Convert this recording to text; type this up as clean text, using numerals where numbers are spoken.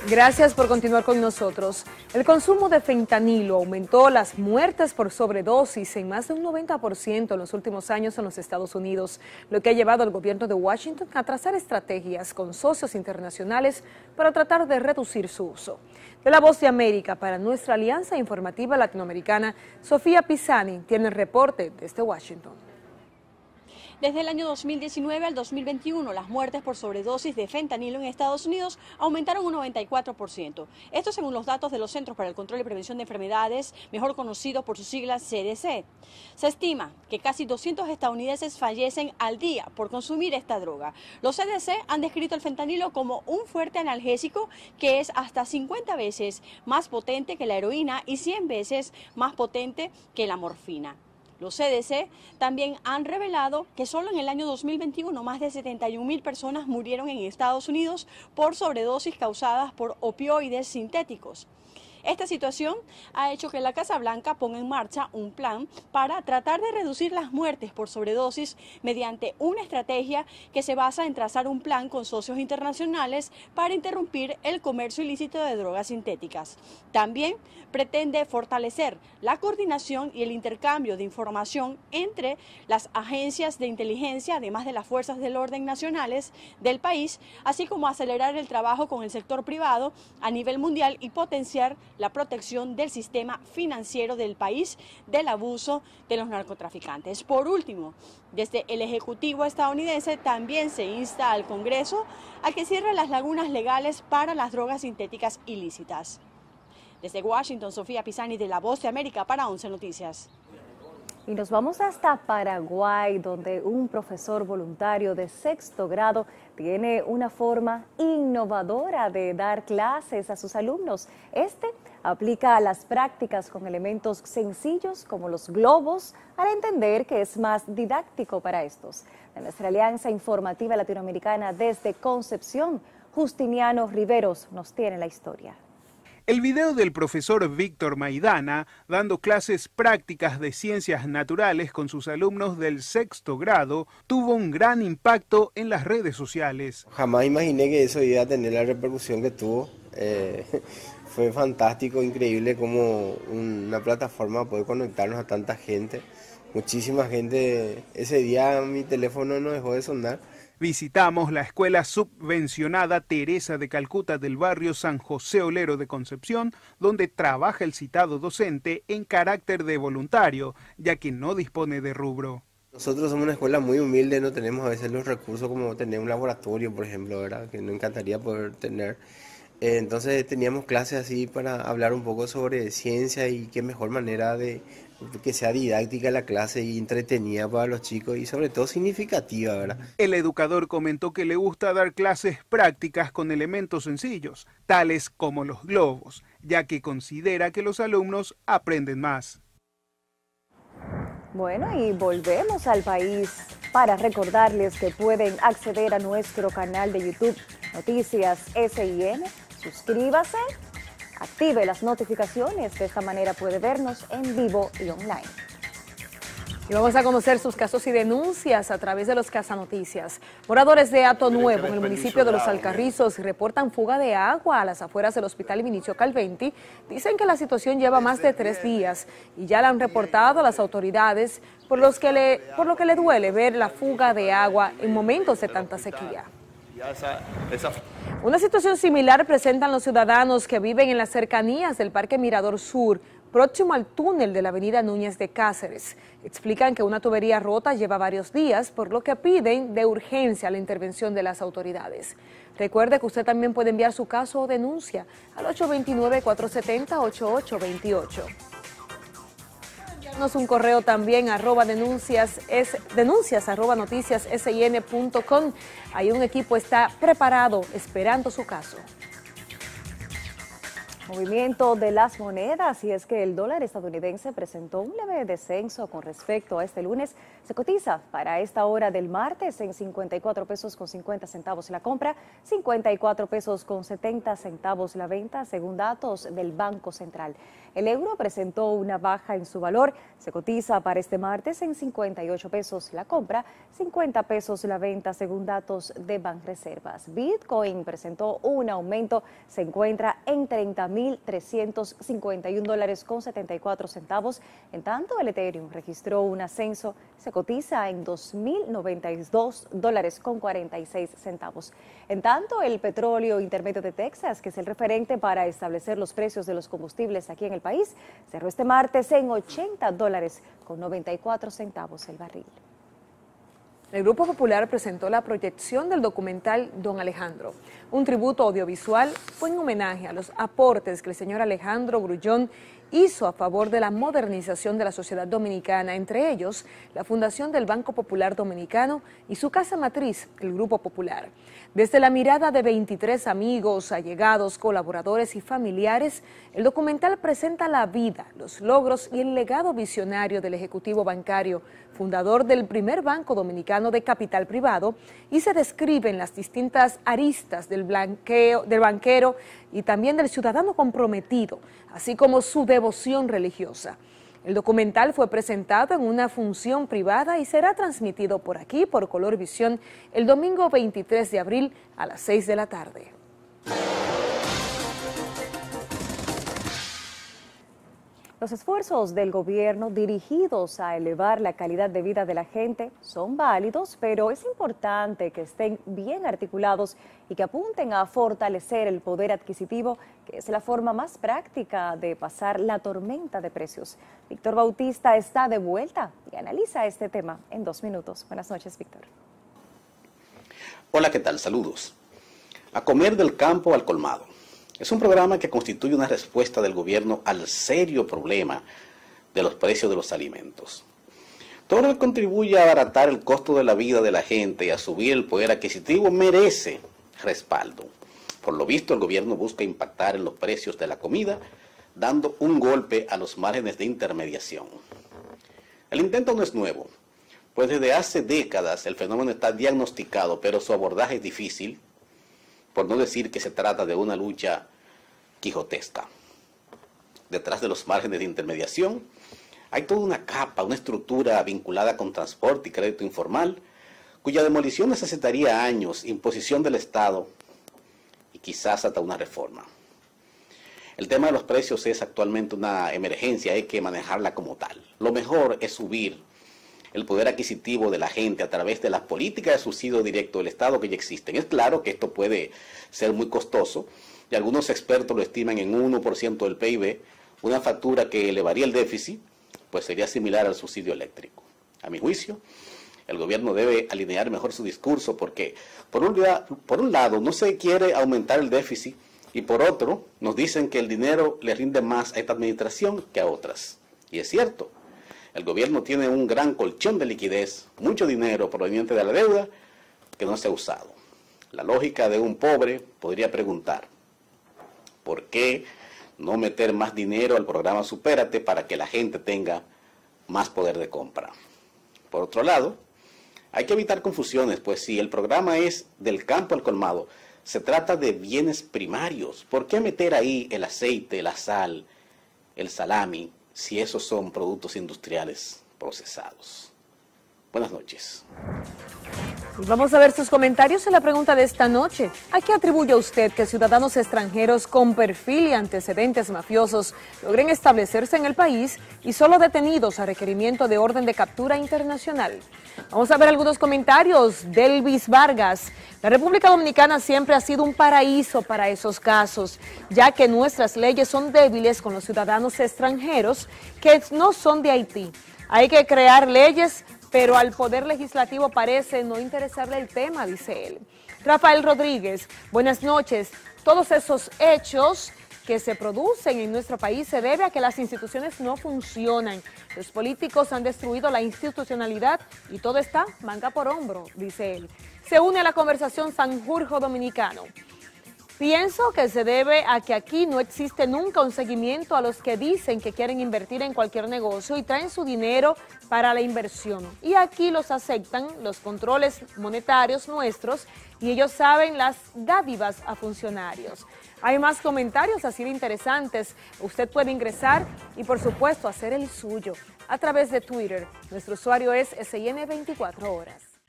Gracias por continuar con nosotros. El consumo de fentanilo aumentó las muertes por sobredosis en más de un 90% en los últimos años en los Estados Unidos, lo que ha llevado al gobierno de Washington a trazar estrategias con socios internacionales para tratar de reducir su uso. De La Voz de América para nuestra Alianza Informativa Latinoamericana, Sofía Pisani tiene el reporte desde Washington. Desde el año 2019 al 2021, las muertes por sobredosis de fentanilo en Estados Unidos aumentaron un 94%. Esto según los datos de los Centros para el Control y Prevención de Enfermedades, mejor conocidos por sus siglas CDC. Se estima que casi 200 estadounidenses fallecen al día por consumir esta droga. Los CDC han descrito el fentanilo como un fuerte analgésico que es hasta 50 veces más potente que la heroína y 100 veces más potente que la morfina. Los CDC también han revelado que solo en el año 2021 más de 71.000 personas murieron en Estados Unidos por sobredosis causadas por opioides sintéticos. Esta situación ha hecho que la Casa Blanca ponga en marcha un plan para tratar de reducir las muertes por sobredosis mediante una estrategia que se basa en trazar un plan con socios internacionales para interrumpir el comercio ilícito de drogas sintéticas. También pretende fortalecer la coordinación y el intercambio de información entre las agencias de inteligencia, además de las fuerzas del orden nacionales del país, así como acelerar el trabajo con el sector privado a nivel mundial y potenciar la protección del sistema financiero del país del abuso de los narcotraficantes. Por último, desde el Ejecutivo estadounidense también se insta al Congreso a que cierre las lagunas legales para las drogas sintéticas ilícitas. Desde Washington, Sofía Pisani de La Voz de América para 11 Noticias. Y nos vamos hasta Paraguay, donde un profesor voluntario de 6º grado tiene una forma innovadora de dar clases a sus alumnos. Aplica las prácticas con elementos sencillos como los globos al entender que es más didáctico para estos. De nuestra Alianza Informativa Latinoamericana desde Concepción, Justiniano Riveros nos tiene la historia. El video del profesor Víctor Maidana dando clases prácticas de ciencias naturales con sus alumnos del 6º grado tuvo un gran impacto en las redes sociales. Jamás imaginé que eso iba a tener la repercusión que tuvo. Fue fantástico, increíble como una plataforma puede conectarnos a tanta gente. Muchísima gente. Ese día mi teléfono no dejó de sonar. Visitamos la escuela subvencionada Teresa de Calcuta del barrio San José Olero de Concepción, donde trabaja el citado docente en carácter de voluntario, ya que no dispone de rubro. Nosotros somos una escuela muy humilde, no tenemos a veces los recursos como tener un laboratorio, por ejemplo, ¿verdad? Que nos encantaría poder tener. Entonces teníamos clases así para hablar un poco sobre ciencia y qué mejor manera de que sea didáctica la clase y entretenida para los chicos y sobre todo significativa, ¿verdad? El educador comentó que le gusta dar clases prácticas con elementos sencillos, tales como los globos, ya que considera que los alumnos aprenden más. Bueno, y volvemos al país para recordarles que pueden acceder a nuestro canal de YouTube Noticias SIN. Suscríbase, active las notificaciones, de esta manera puede vernos en vivo y online. Y vamos a conocer sus casos y denuncias a través de los Casanoticias. Moradores de Hato Nuevo, en el municipio de Los Alcarrizos, reportan fuga de agua a las afueras del Hospital Vinicio Calventi. Dicen que la situación lleva más de 3 días y ya la han reportado a las autoridades, por lo que le duele ver la fuga de agua en momentos de tanta sequía. Una situación similar presentan los ciudadanos que viven en las cercanías del Parque Mirador Sur, próximo al túnel de la avenida Núñez de Cáceres. Explican que una tubería rota lleva varios días, por lo que piden de urgencia la intervención de las autoridades. Recuerde que usted también puede enviar su caso o denuncia al 829-470-8828. Envíanos un correo también denuncias@noticiassin.com. Ahí un equipo está preparado esperando su caso. Movimiento de las monedas, y es que el dólar estadounidense presentó un leve descenso con respecto a este lunes, Se cotiza para esta hora del martes en 54 pesos con 50 centavos la compra, 54 pesos con 70 centavos la venta, según datos del Banco Central. El euro presentó una baja en su valor, se cotiza para este martes en 58 pesos la compra, 50 pesos la venta, según datos de Banreservas. Bitcoin presentó un aumento, se encuentra en $30.351 con 74 centavos. En tanto, el Ethereum registró un ascenso, se cotiza en $2.092 con 46 centavos. En tanto, el petróleo intermedio de Texas, que es el referente para establecer los precios de los combustibles aquí en el país, cerró este martes en $80 con 94 centavos el barril. El Grupo Popular presentó la proyección del documental Don Alejandro. Un tributo audiovisual fue en homenaje a los aportes que el señor Alejandro Grullón hizo a favor de la modernización de la sociedad dominicana, entre ellos la fundación del Banco Popular Dominicano y su casa matriz, el Grupo Popular. Desde la mirada de 23 amigos, allegados, colaboradores y familiares, el documental presenta la vida, los logros y el legado visionario del Ejecutivo Bancario, fundador del primer banco dominicano de capital privado, y se describen las distintas aristas del banquero y también del ciudadano comprometido, así como su devoción religiosa. El documental fue presentado en una función privada y será transmitido por aquí, por Colorvisión, el domingo 23 de abril a las 6 de la tarde. Los esfuerzos del gobierno dirigidos a elevar la calidad de vida de la gente son válidos, pero es importante que estén bien articulados y que apunten a fortalecer el poder adquisitivo, que es la forma más práctica de pasar la tormenta de precios. Víctor Bautista está de vuelta y analiza este tema en 2 minutos. Buenas noches, Víctor. Hola, ¿qué tal? Saludos. A comer del campo al colmado. Es un programa que constituye una respuesta del gobierno al serio problema de los precios de los alimentos. Todo lo que contribuye a abaratar el costo de la vida de la gente y a subir el poder adquisitivo merece respaldo. Por lo visto, el gobierno busca impactar en los precios de la comida, dando un golpe a los márgenes de intermediación. El intento no es nuevo, pues desde hace décadas el fenómeno está diagnosticado, pero su abordaje es difícil, por no decir que se trata de una lucha quijotesca. Detrás de los márgenes de intermediación hay toda una capa, una estructura vinculada con transporte y crédito informal, cuya demolición necesitaría años, imposición del Estado y quizás hasta una reforma. El tema de los precios es actualmente una emergencia, hay que manejarla como tal. Lo mejor es subir el poder adquisitivo de la gente a través de las políticas de subsidio directo del Estado que ya existen. Es claro que esto puede ser muy costoso y algunos expertos lo estiman en 1% del PIB, una factura que elevaría el déficit, pues sería similar al subsidio eléctrico. A mi juicio, el gobierno debe alinear mejor su discurso porque, por un lado, no se quiere aumentar el déficit y por otro, nos dicen que el dinero le rinde más a esta administración que a otras. Y es cierto. El gobierno tiene un gran colchón de liquidez, mucho dinero proveniente de la deuda que no se ha usado. La lógica de un pobre podría preguntar, ¿por qué no meter más dinero al programa Supérate para que la gente tenga más poder de compra? Por otro lado, hay que evitar confusiones, pues si el programa es del campo al colmado, se trata de bienes primarios. ¿Por qué meter ahí el aceite, la sal, el salami, si esos son productos industriales procesados? Buenas noches. Vamos a ver sus comentarios en la pregunta de esta noche. ¿A qué atribuye usted que ciudadanos extranjeros con perfil y antecedentes mafiosos logren establecerse en el país y solo detenidos a requerimiento de orden de captura internacional? Vamos a ver algunos comentarios. Delvis Vargas: la República Dominicana siempre ha sido un paraíso para esos casos, ya que nuestras leyes son débiles con los ciudadanos extranjeros que no son de Haití. Hay que crear leyes, pero al Poder Legislativo parece no interesarle el tema, dice él. Rafael Rodríguez: buenas noches. Todos esos hechos que se producen en nuestro país se debe a que las instituciones no funcionan. Los políticos han destruido la institucionalidad y todo está manga por hombro, dice él. Se une a la conversación Sanjurjo Dominicano. Pienso que se debe a que aquí no existe nunca un seguimiento a los que dicen que quieren invertir en cualquier negocio y traen su dinero para la inversión. Y aquí los aceptan los controles monetarios nuestros y ellos saben las dádivas a funcionarios. Hay más comentarios así de interesantes. Usted puede ingresar y por supuesto hacer el suyo a través de Twitter. Nuestro usuario es SIN24 Horas.